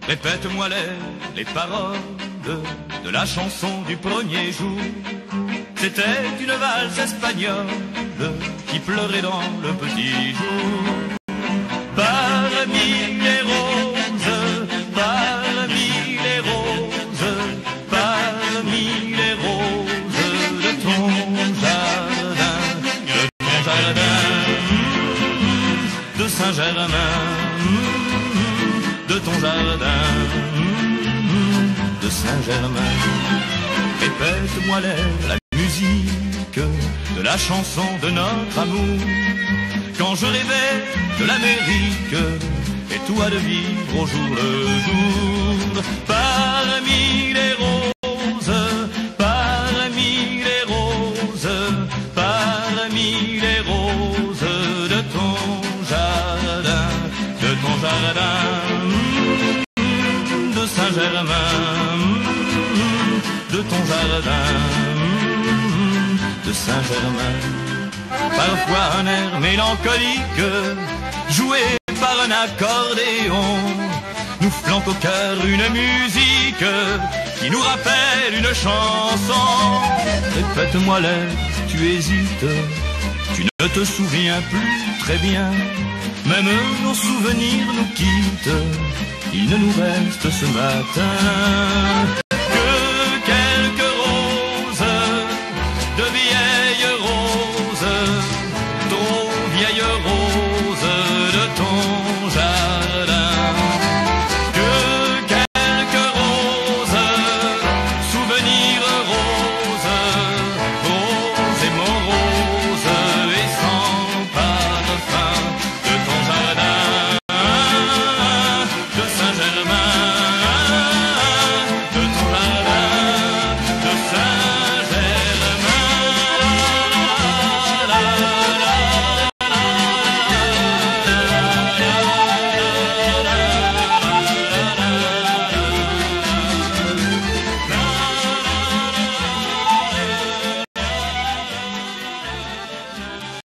Répète-moi les paroles de la chanson du premier jour. C'était une valse espagnole qui pleurait dans le petit jour. Parmi les roses, parmi les roses, parmi les roses de ton jardin, de Saint-Germain, de ton jardin, de Saint-Germain. Répète-moi la musique de la chanson de notre amour. Quand je rêvais de l'Amérique et toi de vivre au jour le jour. Parmi les roses, parmi les roses, parmi les roses de ton jardin, de Saint-Germain, de ton jardin, de Saint-Germain. Parfois un air mélancolique, joué par un accordéon, nous flanque au cœur une musique qui nous rappelle une chanson. Répète-moi l'air, tu hésites, tu ne te souviens plus très bien. Même nos souvenirs nous quittent, il ne nous reste ce matin